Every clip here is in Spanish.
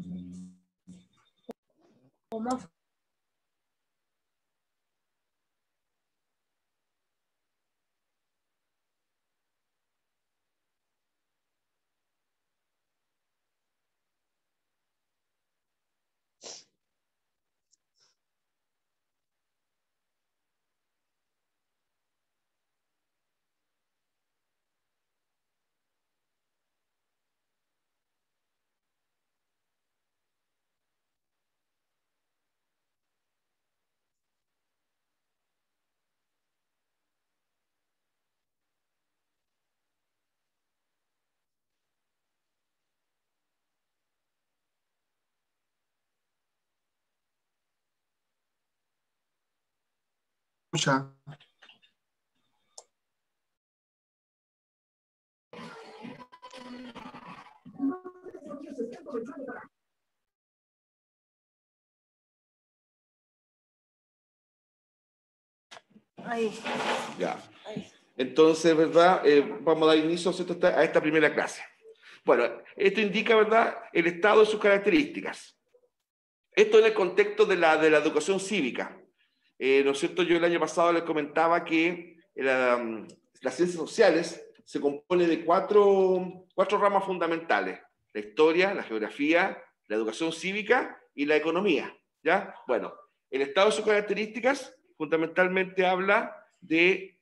O más. Escucha. Ahí. Ya. Ahí. Entonces, ¿verdad? Vamos a dar inicio, ¿cierto?, a esta primera clase. Bueno, esto indica, ¿verdad?, el Estado y sus características. Esto en el contexto de la educación cívica. ¿No es cierto? Yo el año pasado les comentaba que las ciencias sociales se compone de cuatro ramas fundamentales: la historia, la geografía, la educación cívica y la economía, ¿ya? Bueno, el Estado y sus características fundamentalmente habla de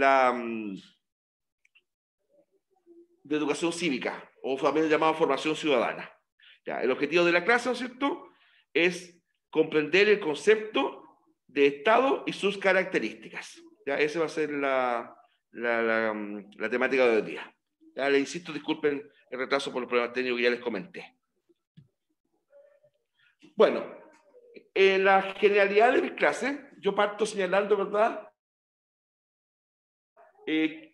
de educación cívica, o también llamada formación ciudadana. ¿Ya? El objetivo de la clase, ¿no es cierto?, es comprender el concepto de Estado y sus características. ¿Ya? Esa va a ser la temática de hoy día. Ya, les insisto, disculpen el retraso por los problemas técnicos que ya les comenté. Bueno, en la generalidad de mis clases, yo parto señalando, ¿verdad?, qué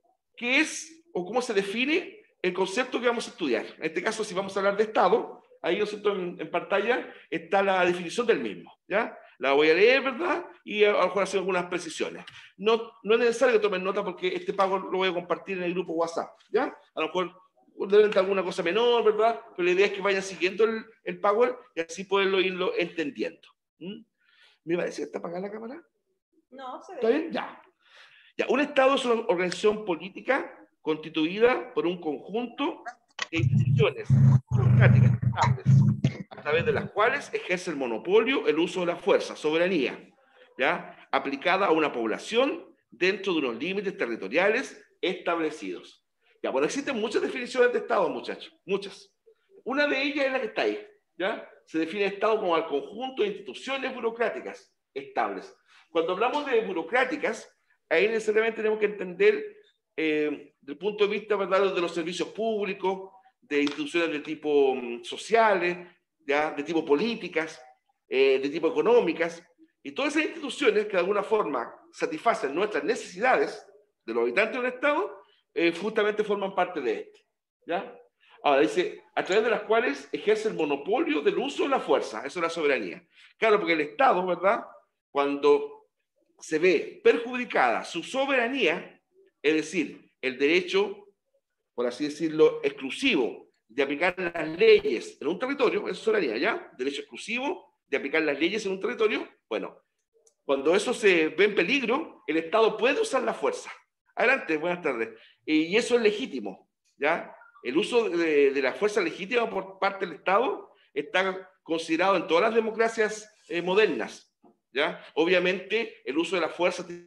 es o cómo se define el concepto que vamos a estudiar. En este caso, si vamos a hablar de Estado, ahí en pantalla está la definición del mismo, ¿ya? La voy a leer, ¿verdad? Y a lo mejor hacer algunas precisiones. No es necesario que tomen nota porque este pago lo voy a compartir en el grupo WhatsApp, ¿ya? A lo mejor deben tener alguna cosa menor, ¿verdad? Pero la idea es que vayan siguiendo el Power y así poderlo irlo entendiendo. ¿Me parece que está apagada la cámara? No, se ve. ¿Está bien? Ya. Ya, un Estado es una organización política constituida por un conjunto de instituciones democráticas estables, a través de las cuales ejerce el monopolio, el uso de la fuerza, soberanía, ¿ya?, aplicada a una población dentro de unos límites territoriales establecidos. Ya, bueno, existen muchas definiciones de Estado, muchachos, muchas. Una de ellas es la que está ahí, ¿ya? Se define Estado como al conjunto de instituciones burocráticas estables. Cuando hablamos de burocráticas, ahí necesariamente tenemos que entender, desde el punto de vista, ¿verdad?, de los servicios públicos, de instituciones de tipo sociales, ¿ya?, de tipo políticas, de tipo económicas, y todas esas instituciones que de alguna forma satisfacen nuestras necesidades de los habitantes de un Estado, justamente forman parte de este, ¿ya? Ahora dice, a través de las cuales ejerce el monopolio del uso de la fuerza, eso es la soberanía. Claro, porque el Estado, ¿verdad?, cuando se ve perjudicada su soberanía, es decir, el derecho, por así decirlo, exclusivo de aplicar las leyes en un territorio, eso es soberanía, ¿ya? Derecho exclusivo de aplicar las leyes en un territorio. Bueno, cuando eso se ve en peligro, el Estado puede usar la fuerza. Adelante, buenas tardes. Y eso es legítimo, ¿ya? El uso de la fuerza legítima por parte del Estado está considerado en todas las democracias modernas, ¿ya? Obviamente, el uso de la fuerza tiene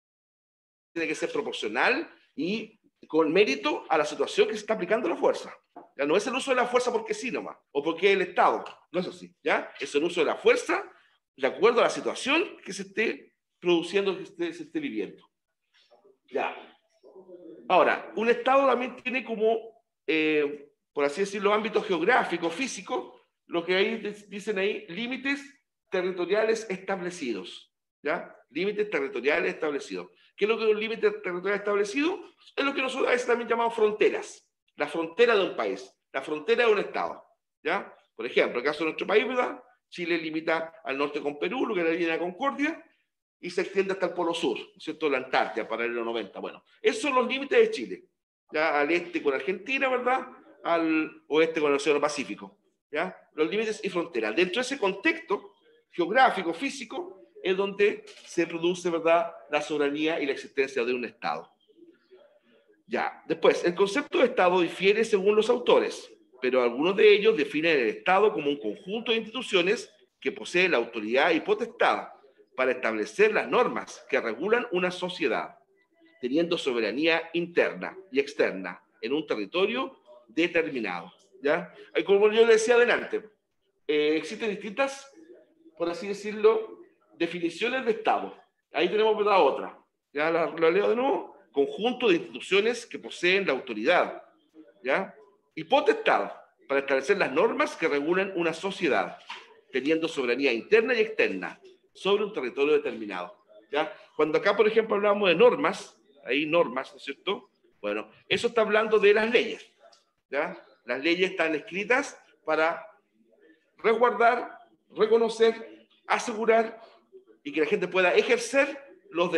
que ser proporcional y con mérito a la situación que se está aplicando la fuerza. Ya no es el uso de la fuerza porque sí nomás, o porque es el Estado, no es así, ¿ya? Es el uso de la fuerza de acuerdo a la situación que se esté produciendo, que se esté viviendo. Ya. Ahora, un Estado también tiene como, por así decirlo, ámbitos geográficos, físicos, lo que ahí dicen ahí, límites territoriales establecidos, ¿ya? Límites territoriales establecidos. ¿Qué es lo que es un límite territorial establecido? Es lo que nosotros a veces también llamamos fronteras. La frontera de un país, la frontera de un Estado, ¿ya? Por ejemplo, en el caso de nuestro país, ¿verdad?, Chile limita al norte con Perú, lo que es la línea de Concordia, y se extiende hasta el Polo Sur, ¿cierto?, la Antártida, paralelo 90. Bueno, esos son los límites de Chile. Ya al este con Argentina, ¿verdad?, al oeste con el Océano Pacífico. ¿ya? Los límites y fronteras. Dentro de ese contexto geográfico, físico, es donde se produce, ¿verdad?, la soberanía y la existencia de un Estado. Ya, después, el concepto de Estado difiere según los autores, pero algunos de ellos definen el Estado como un conjunto de instituciones que posee la autoridad y potestad para establecer las normas que regulan una sociedad, teniendo soberanía interna y externa en un territorio determinado. ¿Ya? Como yo le decía adelante, existen distintas, por así decirlo, definiciones de Estado. Ahí tenemos, ¿verdad?, otra. Ya la leo de nuevo. Conjunto de instituciones que poseen la autoridad, ¿ya?, y potestad para establecer las normas que regulan una sociedad, teniendo soberanía interna y externa sobre un territorio determinado. ¿Ya? Cuando acá, por ejemplo, hablamos de normas, hay normas, ¿no es cierto? Bueno, eso está hablando de las leyes. ¿Ya? Las leyes están escritas para resguardar, reconocer, asegurar y que la gente pueda ejercer los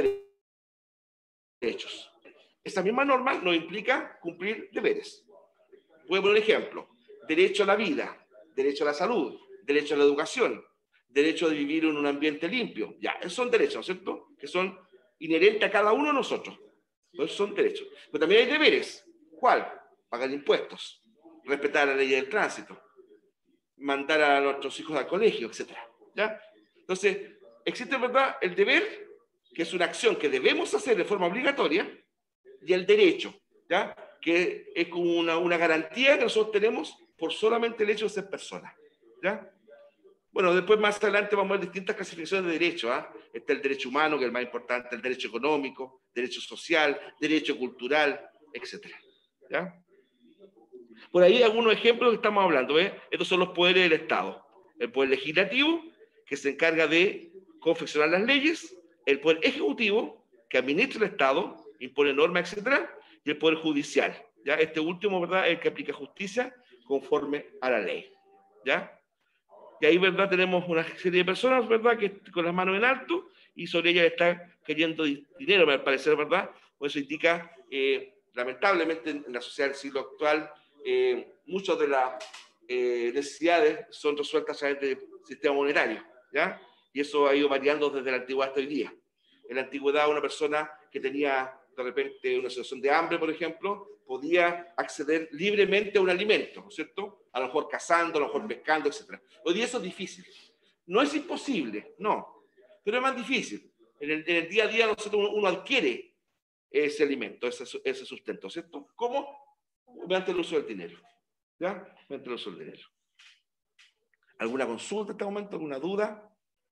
derechos. Esa misma norma no implica cumplir deberes. Voy a poner un ejemplo. Derecho a la vida, derecho a la salud, derecho a la educación, derecho de vivir en un ambiente limpio. Ya, esos son derechos, ¿no es cierto?, que son inherentes a cada uno de nosotros. Esos son derechos. Pero también hay deberes. ¿Cuál? Pagar impuestos, respetar la ley del tránsito, mandar a nuestros hijos al colegio, etc. ¿Ya? Entonces, existe, ¿verdad?, el deber, que es una acción que debemos hacer de forma obligatoria, y el derecho, ¿ya?, que es como una garantía que nosotros tenemos por solamente el hecho de ser personas. ¿Ya? Bueno, después más adelante vamos a ver distintas clasificaciones de derechos. Está el derecho humano, que es el más importante, el derecho económico, derecho social, derecho cultural, etc. ¿Ya? Por ahí algunos ejemplos que estamos hablando. Estos son los poderes del Estado. El poder legislativo, que se encarga de confeccionar las leyes, el poder ejecutivo, que administra el Estado, impone normas, etc., y el poder judicial. ¿Ya? Este último, ¿verdad?, es el que aplica justicia conforme a la ley. ¿Ya? Y ahí, ¿verdad?, tenemos una serie de personas, ¿verdad?, que con las manos en alto, y sobre ellas está cayendo dinero, al parecer, ¿verdad? Pues eso indica, lamentablemente, en la sociedad del siglo actual, muchas de las necesidades son resueltas a través del sistema monetario, ¿ya? Y eso ha ido variando desde la antigüedad hasta hoy día. En la antigüedad, una persona que tenía de repente una situación de hambre, por ejemplo, podía acceder libremente a un alimento, ¿no es cierto? A lo mejor cazando, a lo mejor pescando, etc. Hoy día eso es difícil. No es imposible, no, pero es más difícil. En el día a día nosotros uno adquiere ese alimento, ese sustento, ¿cierto? ¿Cómo? Mediante el uso del dinero. ¿Ya? Mediante el uso del dinero. ¿Alguna consulta en este momento? ¿Alguna duda?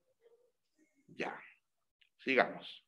Ya. Sigamos.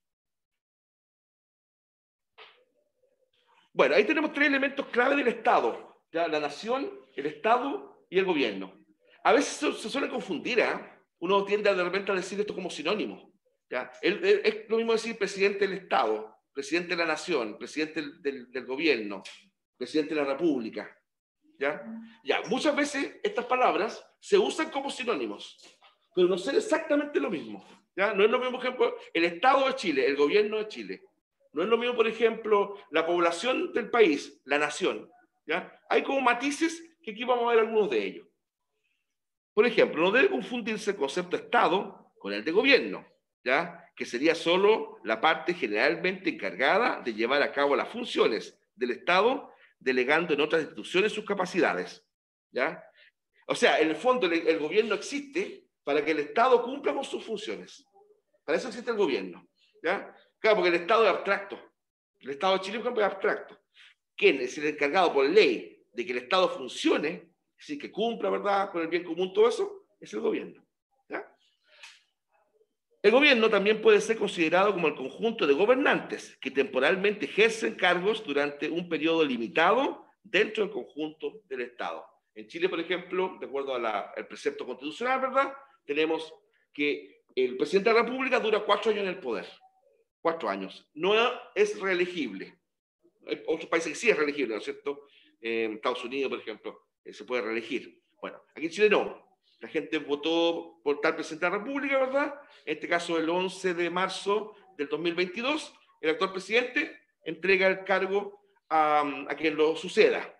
Bueno, ahí tenemos tres elementos clave del Estado. ¿Ya? La nación, el Estado y el gobierno. A veces se suelen confundir, Uno tiende de repente a decir esto como sinónimo. ¿Ya? Es lo mismo decir presidente del Estado, presidente de la nación, presidente del gobierno, presidente de la república. ¿Ya? Ya, muchas veces estas palabras se usan como sinónimos, pero no son exactamente lo mismo. ¿Ya? No es lo mismo, por ejemplo, el Estado de Chile, el gobierno de Chile. No es lo mismo, por ejemplo, la población del país, la nación. ¿Ya? Hay como matices que aquí vamos a ver algunos de ellos. Por ejemplo, no debe confundirse el concepto de Estado con el de gobierno, ¿ya? Que sería solo la parte generalmente encargada de llevar a cabo las funciones del Estado, delegando en otras instituciones sus capacidades. ¿Ya? O sea, en el fondo el gobierno existe para que el Estado cumpla con sus funciones. Para eso existe el gobierno. ¿Ya? Claro, porque el Estado es abstracto. El Estado de Chile, por ejemplo, es abstracto. ¿Quién es el encargado por ley de que el Estado funcione, es decir, que cumpla, ¿verdad?, con el bien común, todo eso? Es el gobierno. ¿Ya? El gobierno también puede ser considerado como el conjunto de gobernantes que temporalmente ejercen cargos durante un periodo limitado dentro del conjunto del Estado. En Chile, por ejemplo, de acuerdo al precepto constitucional, ¿verdad?, tenemos que el presidente de la República dura 4 años en el poder. 4 años. No es reelegible. Hay otros países que sí es reelegible, ¿no es cierto? En Estados Unidos, por ejemplo, se puede reelegir. Bueno, aquí en Chile no. La gente votó por tal presidente de la República, ¿verdad? En este caso, el 11 de marzo del 2022, el actual presidente entrega el cargo a quien lo suceda.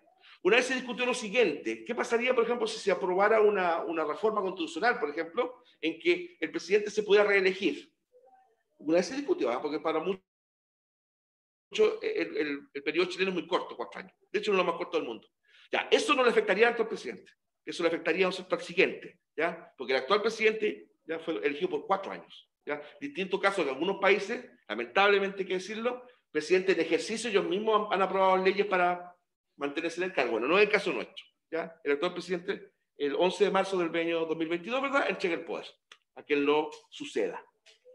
Una vez se discutió lo siguiente: ¿qué pasaría, por ejemplo, si se aprobara una reforma constitucional, por ejemplo, en que el presidente se pudiera reelegir? Una vez se discutió, ¿eh? Porque para muchos el periodo chileno es muy corto, 4 años. De hecho, no es lo más corto del mundo. Ya, eso no le afectaría tanto al presidente. Eso le afectaría a un sector siguiente, ¿ya? Porque el actual presidente ya fue elegido por 4 años. ¿Ya? Distinto caso de algunos países, lamentablemente hay que decirlo, presidentes en ejercicio ellos mismos han aprobado leyes para mantenerse en el cargo. Bueno, no es el caso nuestro. ¿Ya? El actual presidente, el 11 de marzo del año 2022, ¿verdad?, entrega el poder a quien lo suceda.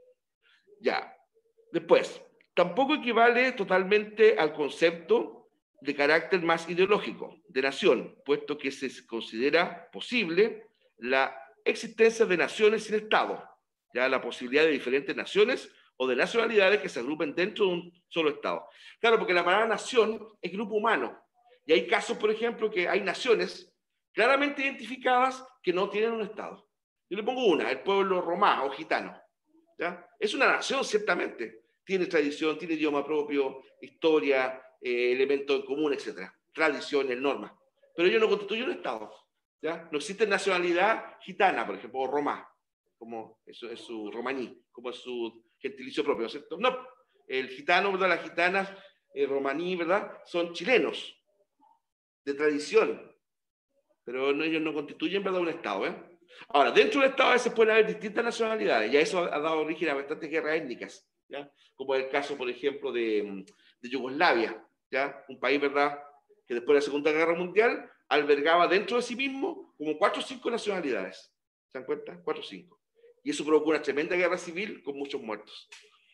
Ya. Después, tampoco equivale totalmente al concepto de carácter más ideológico de nación, puesto que se considera posible la existencia de naciones sin Estado, ya la posibilidad de diferentes naciones o de nacionalidades que se agrupen dentro de un solo Estado. Claro, porque la palabra nación es grupo humano, y hay casos, por ejemplo, que hay naciones claramente identificadas que no tienen un Estado. Yo le pongo una: el pueblo romá o gitano. ¿Ya? Es una nación, ciertamente. Tiene tradición, tiene idioma propio, historia, elementos en común, etc. Tradiciones, normas. Pero ellos no constituyen un Estado. ¿Ya? No existe nacionalidad gitana, por ejemplo, o romá, como eso es su romaní, como es su gentilicio propio, ¿no es cierto? No, el gitano, ¿verdad?, las gitanas, romaní, ¿verdad?, son chilenos, de tradición, pero ellos no constituyen, ¿verdad?, un Estado, ¿eh? Ahora, dentro del Estado a veces pueden haber distintas nacionalidades, y a eso ha dado origen a bastantes guerras étnicas, ¿ya? Como el caso, por ejemplo, de Yugoslavia, ¿ya? Un país, ¿verdad?, que después de la Segunda Guerra Mundial albergaba dentro de sí mismo como 4 o 5 nacionalidades. ¿Se dan cuenta? 4 o 5. Y eso provocó una tremenda guerra civil con muchos muertos.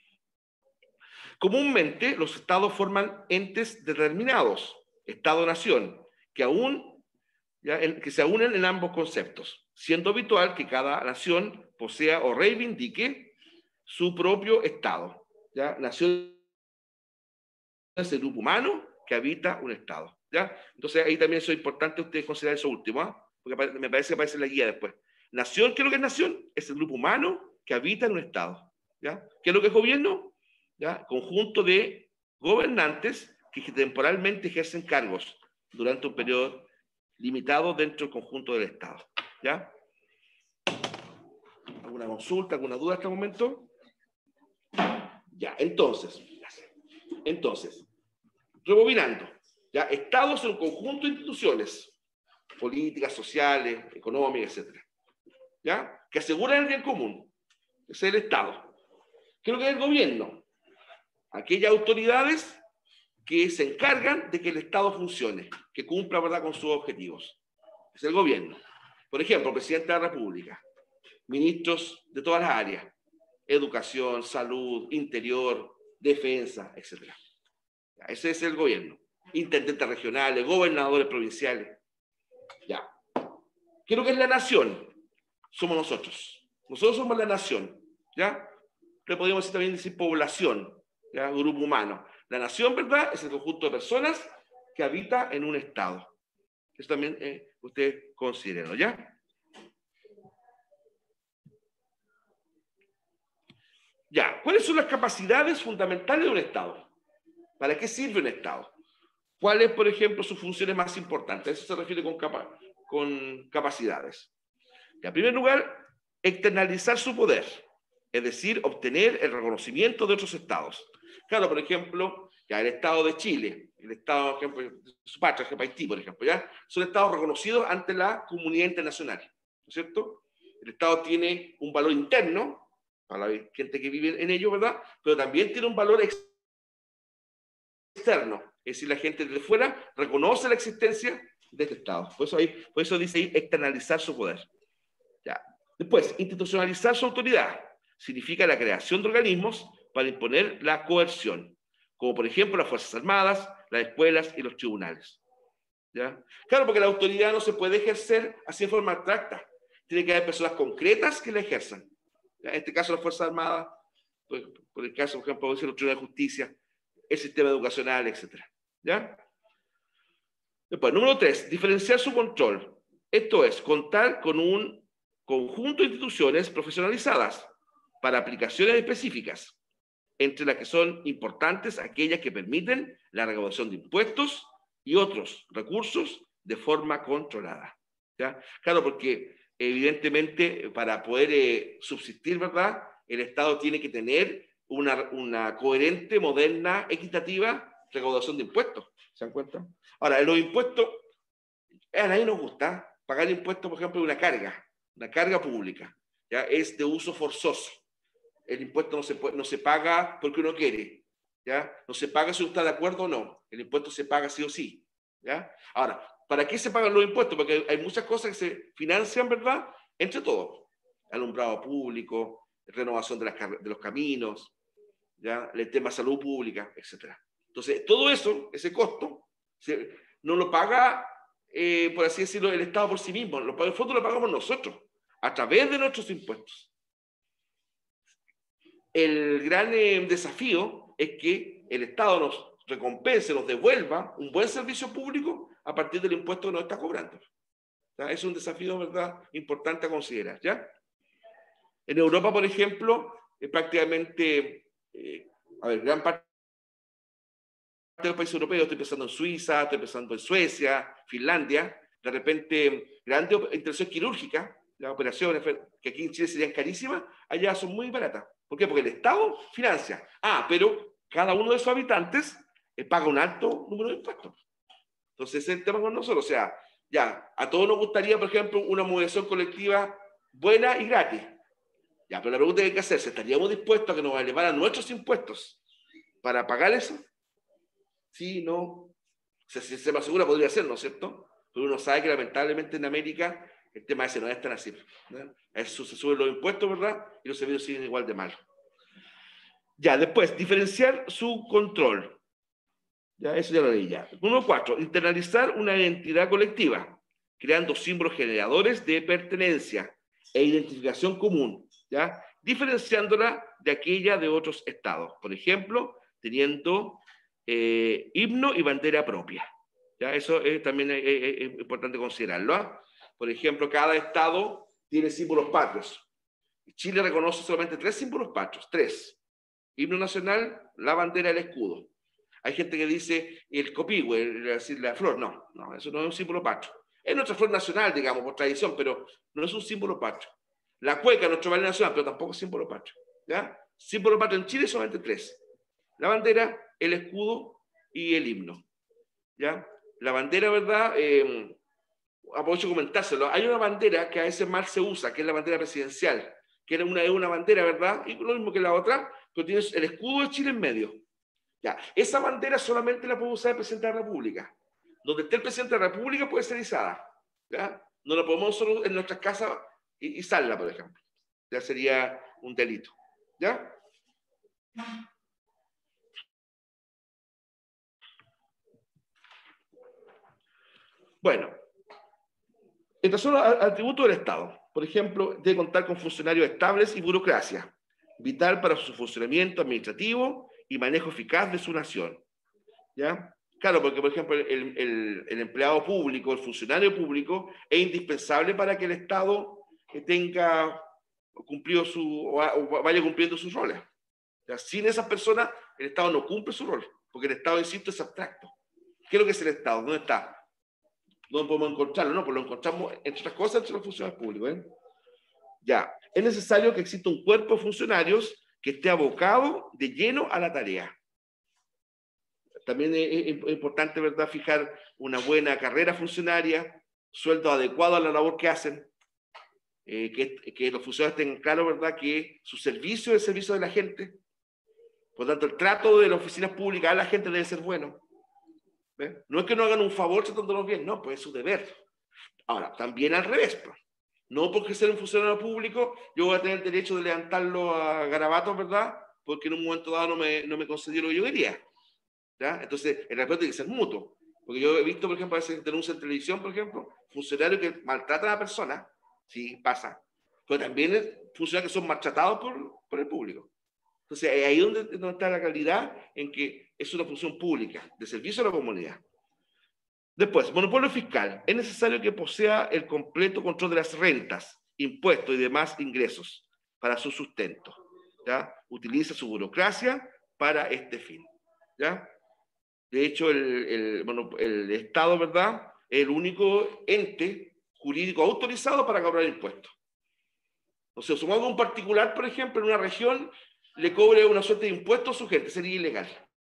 Comúnmente, los estados forman entes determinados, Estado-nación, que se unen en ambos conceptos, siendo habitual que cada nación posea o reivindique su propio Estado. ¿Ya? Nación es el grupo humano que habita un Estado. ¿Ya? Entonces, ahí también es importante ustedes considerar eso último, ¿eh? Porque me parece que aparece en la guía después. Nación, ¿qué es lo que es nación? Es el grupo humano que habita en un Estado. ¿Ya? ¿Qué es lo que es gobierno? ¿Ya? Conjunto de gobernantes que temporalmente ejercen cargos durante un periodo limitado dentro del conjunto del Estado. ¿Ya? ¿Alguna consulta, alguna duda hasta el momento? Ya, entonces, rebobinando, ¿ya? Estados son un conjunto de instituciones políticas, sociales, económicas, etc. ¿Ya? Que aseguran el bien común. Ese es el Estado. ¿Qué es lo que es el gobierno? Aquellas autoridades que se encargan de que el Estado funcione, que cumpla, ¿verdad?, con sus objetivos. Es el gobierno. Por ejemplo, el presidente de la República, ministros de todas las áreas: educación, salud, interior, defensa, etc. Ese es el gobierno. Intendentes regionales, gobernadores provinciales. Ya. ¿Qué es lo que es la nación? Somos nosotros. Nosotros somos la nación. ¿Ya? Le podríamos también decir población, ¿ya? Grupo humano. La nación, ¿verdad?, es el conjunto de personas que habita en un Estado. Eso también ustedes consideren, ¿ya? Ya, ¿cuáles son las capacidades fundamentales de un Estado? ¿Para qué sirve un Estado? ¿Cuáles, por ejemplo, sus funciones más importantes? Eso se refiere con capacidades. En primer lugar, externalizar su poder, es decir, obtener el reconocimiento de otros estados. Claro, por ejemplo, ya el Estado de Chile, el Estado, por ejemplo, de su patria, Haití, por ejemplo, ¿ya? Son estados reconocidos ante la comunidad internacional, ¿no es cierto? El Estado tiene un valor interno para la gente que vive en ello, ¿verdad? Pero también tiene un valor externo, es decir, la gente de fuera reconoce la existencia de este Estado. Por eso dice ahí externalizar su poder. Ya. Después, institucionalizar su autoridad significa la creación de organismos para imponer la coerción, como por ejemplo las Fuerzas Armadas, las escuelas y los tribunales. ¿Ya? Claro, porque la autoridad no se puede ejercer así en forma abstracta. Tiene que haber personas concretas que la ejerzan. ¿Ya? En este caso, las Fuerzas Armadas, por el caso, por ejemplo, de los tribunales de justicia, el sistema educacional, etc. ¿Ya? Después, número 3, diferenciar su control. Esto es, contar con un conjunto de instituciones profesionalizadas para aplicaciones específicas, entre las que son importantes aquellas que permiten la recaudación de impuestos y otros recursos de forma controlada. ¿Ya? Claro, porque evidentemente para poder subsistir, ¿verdad? El Estado tiene que tener una coherente, moderna, equitativa recaudación de impuestos. ¿Se dan cuenta? Ahora, los impuestos, a nadie nos gusta pagar impuestos, por ejemplo, de una carga pública. ¿Ya? Es de uso forzoso. El impuesto no se paga porque uno quiere. ¿Ya? No se paga si uno está de acuerdo o no. El impuesto se paga sí o sí. ¿Ya? Ahora, ¿para qué se pagan los impuestos? Porque hay muchas cosas que se financian, ¿verdad? Entre todos. Alumbrado público, renovación de los caminos, ¿ya? El tema de salud pública, etc. Entonces, todo eso, ese costo, no lo paga, por así decirlo, el Estado por sí mismo. El fondo lo pagamos nosotros, a través de nuestros impuestos. El gran desafío es que el Estado nos recompense, nos devuelva un buen servicio público a partir del impuesto que nos está cobrando. ¿Ya? Es un desafío, ¿verdad?, importante a considerar. ¿Ya? En Europa, por ejemplo, prácticamente, gran parte de los países europeos, estoy pensando en Suiza, estoy pensando en Suecia, Finlandia, de repente, grandes intervenciones quirúrgicas, las operaciones que aquí en Chile serían carísimas, allá son muy baratas. ¿Por qué? Porque el Estado financia. Pero cada uno de sus habitantes paga un alto número de impuestos. Entonces, ese es el tema con nosotros. O sea, ya, a todos nos gustaría, por ejemplo, una movilización colectiva buena y gratis. Ya, pero la pregunta que hay que hacerse, ¿estaríamos dispuestos a que nos elevaran nuestros impuestos para pagar eso? Sí, no. O sea, si se me asegura, podría ser, ¿no es cierto? Pero uno sabe que lamentablemente en América el tema ese no es tan así. ¿No? Eso se suben los impuestos, ¿verdad? Y los servicios siguen igual de mal. Ya, después, diferenciar su control. Ya, eso ya lo leí ya. 1.4. Internalizar una identidad colectiva, creando símbolos generadores de pertenencia e identificación común, ¿ya? Diferenciándola de aquella de otros estados. Por ejemplo, teniendo himno y bandera propia. ¿Ya? Eso también es importante considerarlo. ¿Eh? Por ejemplo, cada estado tiene símbolos patrios. Chile reconoce solamente 3 símbolos patrios. 3. Himno nacional, la bandera, el escudo. Hay gente que dice el copihue, la flor. No, eso no es un símbolo patrio. Es nuestra flor nacional, digamos, por tradición, pero no es un símbolo patrio. La cueca, nuestro baile nacional, pero tampoco es símbolo patrio. ¿Ya? Símbolo patrio en Chile solamente 3. La bandera, el escudo y el himno. ¿Ya? La bandera, ¿verdad? Aprovecho de comentárselo. Hay una bandera que a veces mal se usa, que es la bandera presidencial, que es una bandera, ¿verdad? Y lo mismo que la otra, pero tiene el escudo de Chile en medio. Ya. Esa bandera solamente la puede usar el presidente de la República. Donde esté el presidente de la República puede ser izada. ¿Ya? No la podemos solo en nuestras casas izarla, por ejemplo. Ya sería un delito. ¿Ya? Bueno, en relación al tributo del Estado, por ejemplo, debe contar con funcionarios estables y burocracia, vital para su funcionamiento administrativo y manejo eficaz de su nación. ¿Ya? Claro, porque, por ejemplo, el empleado público, el funcionario público, es indispensable para que el Estado tenga cumplido o vaya cumpliendo sus roles. ¿Ya? Sin esas personas, el Estado no cumple su rol, porque el Estado, insisto, es abstracto. ¿Qué es lo que es el Estado? ¿Dónde está? ¿Dónde podemos encontrarlo? No, pues lo encontramos, entre otras cosas, entre los funcionarios públicos. ¿Eh? Ya, es necesario que exista un cuerpo de funcionarios que esté abocado de lleno a la tarea. También es importante, ¿verdad?, fijar una buena carrera funcionaria, sueldo adecuado a la labor que hacen, que los funcionarios tengan claro, ¿verdad?, que su servicio es el servicio de la gente. Por lo tanto, el trato de las oficinas públicas a la gente debe ser bueno. ¿Ve? No es que no hagan un favor tratándolos bien, no, pues es su deber. Ahora, también al revés, pues. No porque ser un funcionario público yo voy a tener el derecho de levantarlo a garabatos, ¿verdad?, porque en un momento dado no me concedió lo que yo quería. ¿Ya? Entonces, el respeto tiene que ser mutuo. Porque yo he visto, por ejemplo, a veces denuncias en televisión, por ejemplo, funcionarios que maltratan a la persona, sí, pasa. Pero también funcionarios que son maltratados por el público. Entonces, ahí es donde está la calidad en que es una función pública, de servicio a la comunidad. Después, monopolio fiscal. Es necesario que posea el completo control de las rentas, impuestos y demás ingresos para su sustento. ¿Ya? Utiliza su burocracia para este fin. ¿Ya? De hecho, el Estado, ¿verdad?, es el único ente jurídico autorizado para cobrar impuestos. O sea, supongamos que un particular, por ejemplo, en una región, le cobre una suerte de impuestos a su gente, sería ilegal.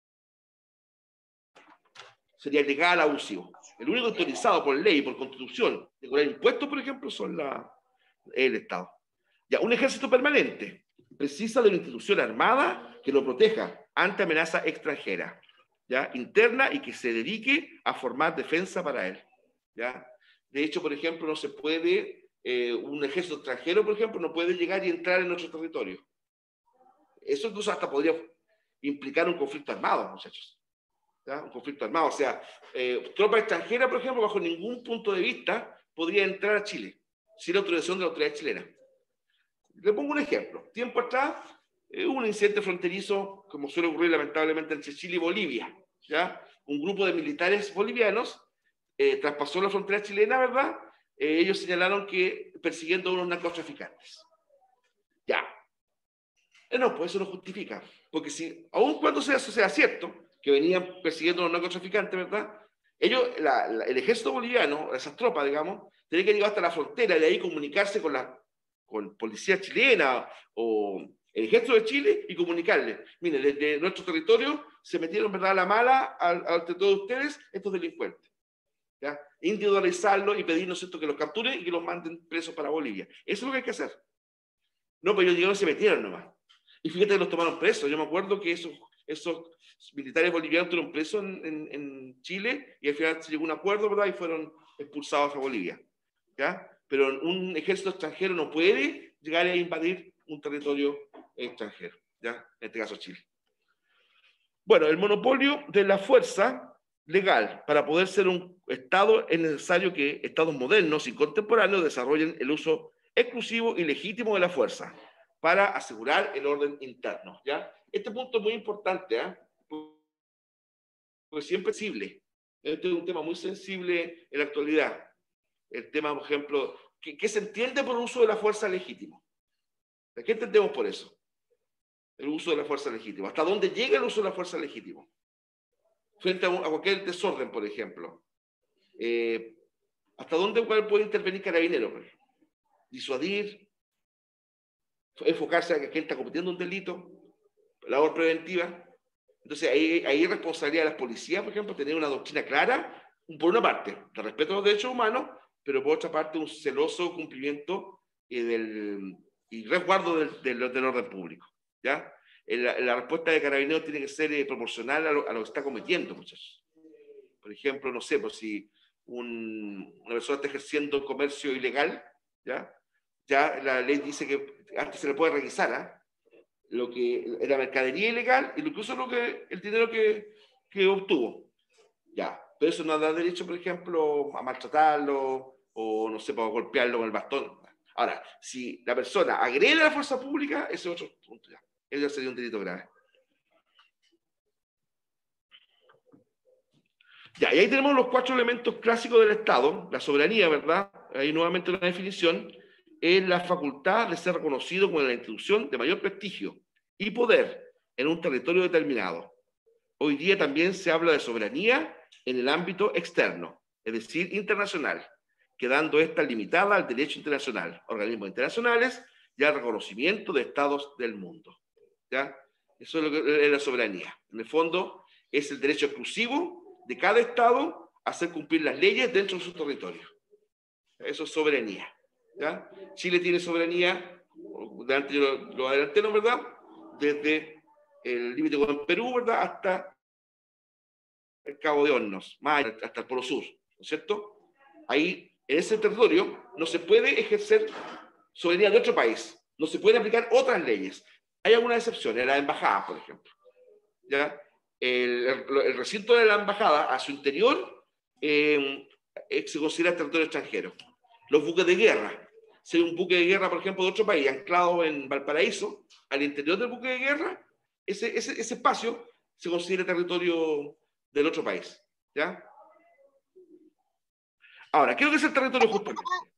Sería ilegal, abusivo. El único autorizado por ley, por constitución, de cobrar impuestos, por ejemplo, son el Estado. Ya, un ejército permanente precisa de una institución armada que lo proteja ante amenaza extranjera, ¿ya?, interna, y que se dedique a formar defensa para él, ¿ya? De hecho, por ejemplo, no se puede, un ejército extranjero, por ejemplo, no puede llegar y entrar en nuestro territorio. Eso incluso hasta podría implicar un conflicto armado, muchachos. ¿Ya? Un conflicto armado. O sea, tropa extranjera, por ejemplo, bajo ningún punto de vista podría entrar a Chile sin la autorización de la autoridad chilena. Le pongo un ejemplo. Tiempo atrás hubo un incidente fronterizo, como suele ocurrir lamentablemente entre Chile y Bolivia, ¿ya? Un grupo de militares bolivianos traspasó la frontera chilena, ¿verdad? Ellos señalaron que persiguiendo a unos narcotraficantes. Ya. No, pues eso no justifica. Porque si, aun cuando sea cierto, que venían persiguiendo a los narcotraficantes, ¿verdad? Ellos, el ejército boliviano, esas tropas, digamos, tenían que llegar hasta la frontera y de ahí comunicarse con policía chilena o el ejército de Chile y comunicarles: miren, desde nuestro territorio se metieron, ¿verdad?, a la mala al territorio de ustedes estos delincuentes, ¿ya? Individualizarlos y pedir, ¿no es cierto?, que los capturen y que los manden presos para Bolivia. Eso es lo que hay que hacer. No, pero ellos llegaron y se metieron nomás. Y fíjate que los tomaron presos. Yo me acuerdo que esos militares bolivianos estuvieron presos en Chile y al final se llegó a un acuerdo, ¿verdad?, y fueron expulsados a Bolivia, ¿ya? Pero un ejército extranjero no puede llegar a invadir un territorio extranjero, ¿ya? En este caso Chile. Bueno, el monopolio de la fuerza legal. Para poder ser un Estado es necesario que Estados modernos y contemporáneos desarrollen el uso exclusivo y legítimo de la fuerza para asegurar el orden interno, ¿ya? Este punto es muy importante, ¿eh? Porque siempre es sensible. Este es un tema muy sensible en la actualidad. El tema, por ejemplo, ¿qué se entiende por uso de la fuerza legítimo? ¿Qué entendemos por eso? El uso de la fuerza legítima. ¿Hasta dónde llega el uso de la fuerza legítima? Frente a cualquier desorden, por ejemplo. ¿Hasta dónde puede intervenir Carabineros? Disuadir, enfocarse a que quien está cometiendo un delito, labor preventiva. Entonces, ahí hay responsabilidad de las policías, por ejemplo, tener una doctrina clara, por una parte, de respeto a los derechos humanos, pero por otra parte, un celoso cumplimiento y resguardo del orden público, ¿ya? La respuesta de Carabineros tiene que ser proporcional a lo que está cometiendo, muchachos. Por ejemplo, no sé, pues si una persona está ejerciendo comercio ilegal, ¿ya? Ya la ley dice que antes se le puede requisar, ¿eh?, lo que era mercadería ilegal y incluso el dinero que obtuvo. Ya, pero eso no da derecho, por ejemplo, a maltratarlo o, no sé, para golpearlo con el bastón. Ahora, si la persona agrede a la fuerza pública, ese es otro punto ya. Eso sería un delito grave. Ya, y ahí tenemos los 4 elementos clásicos del Estado. La soberanía, ¿verdad? Ahí nuevamente una definición. Es la facultad de ser reconocido como la institución de mayor prestigio y poder en un territorio determinado. Hoy día también se habla de soberanía en el ámbito externo, es decir, internacional, quedando esta limitada al derecho internacional, organismos internacionales y al reconocimiento de estados del mundo, ¿ya? Eso es lo que es la soberanía. En el fondo, es el derecho exclusivo de cada estado a hacer cumplir las leyes dentro de su territorio. Eso es soberanía, ¿ya? Chile tiene soberanía, antes yo lo adelanté, ¿no, verdad?, desde el límite con Perú, ¿verdad?, hasta el Cabo de Hornos, más hasta el Polo Sur, ¿no es cierto? Ahí, en ese territorio, no se puede ejercer soberanía de otro país, no se pueden aplicar otras leyes. Hay algunas excepciones, la embajada, por ejemplo, ¿ya? El recinto de la embajada, a su interior, se considera territorio extranjero. Los buques de guerra, si hay un buque de guerra, por ejemplo, de otro país, anclado en Valparaíso, al interior del buque de guerra, ese espacio se considera territorio del otro país, ¿ya? Ahora, ¿qué es lo que es el territorio justamente?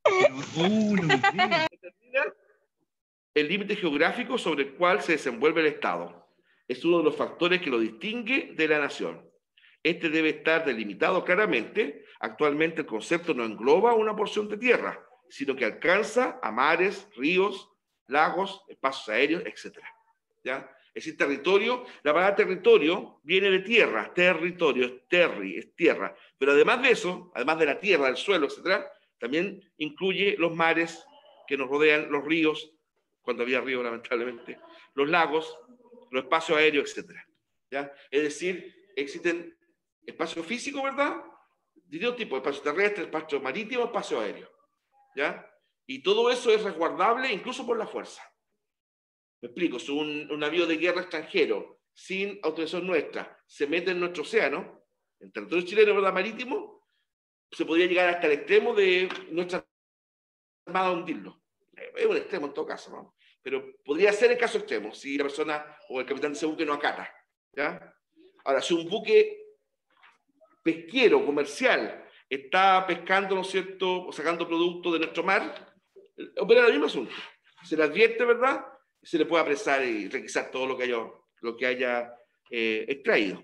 Determina el límite geográfico sobre el cual se desenvuelve el Estado. Es uno de los factores que lo distingue de la nación. este debe estar delimitado claramente. Actualmente el concepto no engloba una porción de tierra, sino que alcanza a mares, ríos, lagos, espacios aéreos, etc. ¿Ya? Es decir, territorio, la palabra territorio viene de tierra, territorio, es terri, es tierra. Pero además de eso, además de la tierra, el suelo, etc., también incluye los mares que nos rodean, los ríos, cuando había ríos lamentablemente, los lagos, los espacios aéreos, etc. ¿Ya? Es decir, existen espacios físicos, ¿verdad? De dos tipos, espacio terrestre, espacio marítimo, espacio aéreo. ¿Ya? Y todo eso es resguardable incluso por la fuerza. Me explico, si un navío de guerra extranjero, sin autorización nuestra, se mete en nuestro océano, en territorio chileno, ¿verdad? Marítimo, se podría llegar hasta el extremo de nuestra armada hundirlo. Es un extremo en todo caso, ¿no? Pero podría ser el caso extremo, si la persona o el capitán de ese buque no acata. ¿Ya? Ahora, si un buque pesquero, comercial, está pescando, ¿no es cierto?, o sacando productos de nuestro mar, opera el mismo asunto. Se le advierte, ¿verdad?, se le puede apresar y requisar todo lo que haya extraído.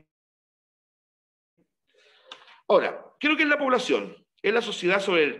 Ahora, ¿qué es lo que es la población? Es la sociedad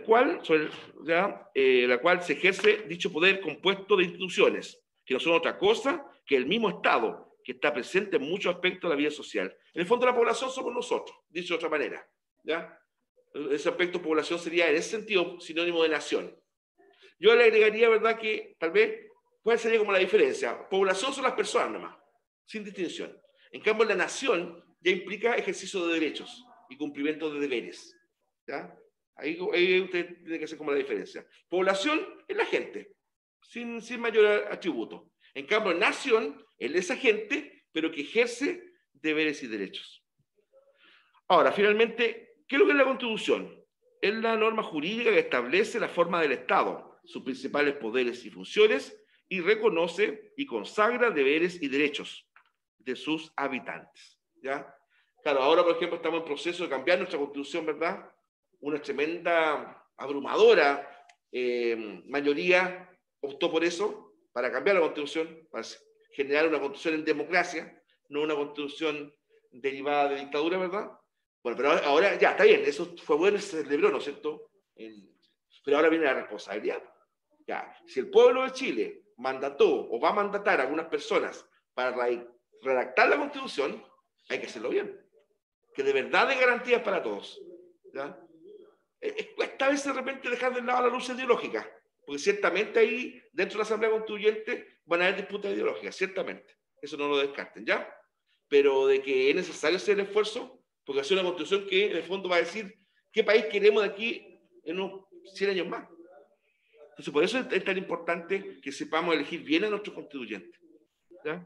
la cual se ejerce dicho poder compuesto de instituciones, que no son otra cosa que el mismo Estado, que está presente en muchos aspectos de la vida social. En el fondo, la población somos nosotros, dicho de otra manera. ¿Ya? Ese aspecto población sería, en ese sentido, sinónimo de nación. Yo le agregaría, ¿verdad?, que tal vez puede ser como la diferencia. Población son las personas nomás, sin distinción. En cambio, la nación ya implica ejercicio de derechos y cumplimiento de deberes. ¿Ya? Ahí usted tiene que hacer como la diferencia. Población es la gente, sin mayor atributo. En cambio, nación es esa gente, pero que ejerce deberes y derechos. Ahora, finalmente, ¿qué es lo que es la Constitución? Es la norma jurídica que establece la forma del Estado, sus principales poderes y funciones, y reconoce y consagra deberes y derechos de sus habitantes. ¿Ya? Claro, ahora, por ejemplo, estamos en proceso de cambiar nuestra Constitución, ¿verdad? Una tremenda, abrumadora mayoría optó por eso, para cambiar la Constitución, para generar una Constitución en democracia, no una Constitución derivada de dictadura, ¿verdad? Bueno, pero ahora ya, está bien, eso fue bueno y se celebró, ¿no es cierto? Pero ahora viene la responsabilidad. Ya, si el pueblo de Chile mandató o va a mandatar a algunas personas para redactar la Constitución, hay que hacerlo bien. Que de verdad dé garantías para todos. ¿Ya? Cuesta a veces de repente dejar de lado la lucha ideológica, porque ciertamente ahí, dentro de la Asamblea Constituyente, van a haber disputas ideológicas, ciertamente. Eso no lo descarten, ¿ya? Pero de que es necesario hacer el esfuerzo, porque es una Constitución que en el fondo va a decir qué país queremos de aquí en unos 100 años más. Entonces, por eso es tan importante que sepamos elegir bien a nuestros constituyentes. ¿Ya?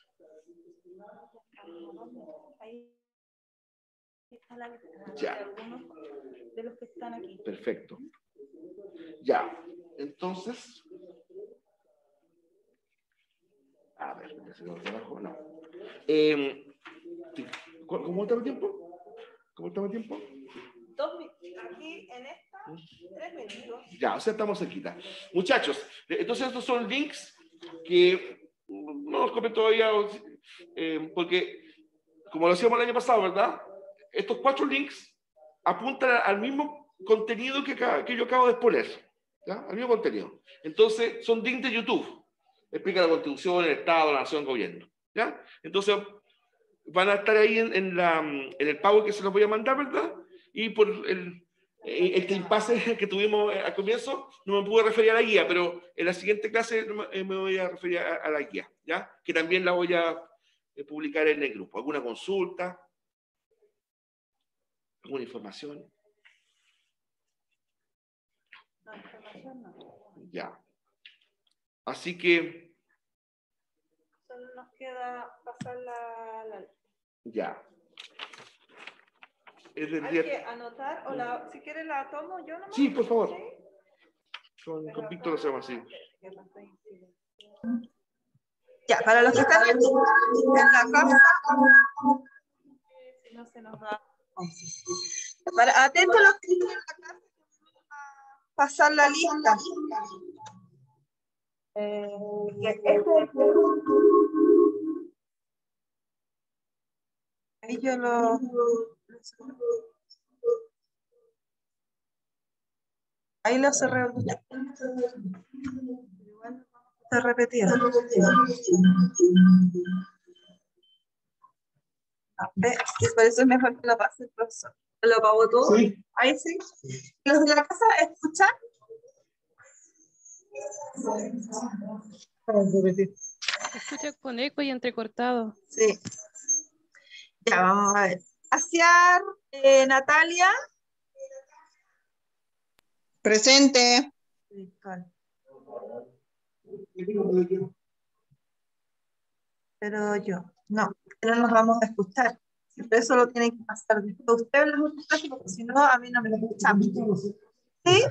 Ya. De algunos de los que están aquí. Perfecto. Ya. Entonces, a ver, no. ¿Cómo estamos tiempo? ¿Cómo estamos tiempo? 2 minutos. Aquí en esta, 3 minutos. Ya, o sea, estamos cerquita. Muchachos, entonces estos son links que no los comento todavía, porque, como lo hacíamos el año pasado, ¿verdad? Estos 4 links apuntan al mismo contenido que yo acabo de exponer, ¿ya? Al mismo contenido. Entonces, son links de YouTube. Explica la Constitución, el Estado, la Nación, el Gobierno, ¿ya? Entonces, van a estar ahí en el pago que se los voy a mandar, ¿verdad? Y por el impasse que tuvimos al comienzo, no me pude referir a la guía, pero en la siguiente clase me voy a referir a la guía, ¿ya? Que también la voy a publicar en el grupo. ¿Alguna consulta? ¿Alguna información? No, información no. Ya. Así que... Solo nos queda pasar la... Ya. Hay que anotar, o si quiere la tomo yo nomás. Sí, por favor. ¿Sí? Con Víctor lo hacemos así. Ya, para los que están en la casa. Si no se nos va. Atentos a los que están en la casa, pasar la lista. Ahí yo Ahí lo cerré. Igual está repetido. Por eso es mejor que lo pase el profesor. ¿Lo pagó todo? Sí. Ahí sí. ¿Los de la casa escuchan? Se escucha con eco y entrecortado. Sí. Ya, vamos a ver. Hacia Natalia. Presente. Pero yo, no nos vamos a escuchar. Siempre eso lo tienen que pasar después. Ustedes los escuchan porque si no, a mí no me lo escuchan. ¿Sí?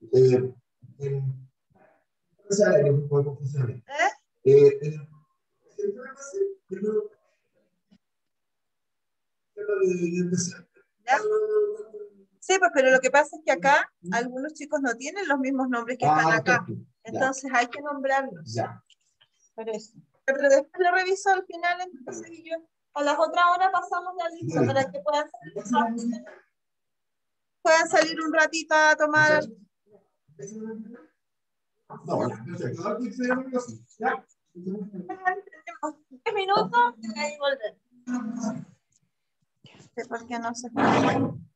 ¿Ya? Sí, pues, pero lo que pasa es que acá algunos chicos no tienen los mismos nombres que están acá. Entonces hay que nombrarlos. Ya. Por eso. Pero después lo reviso al final, entonces y yo a las otras horas pasamos la lista para que puedan salir un ratito a tomar. 10 minutos y ahí volver. ¿Por qué no se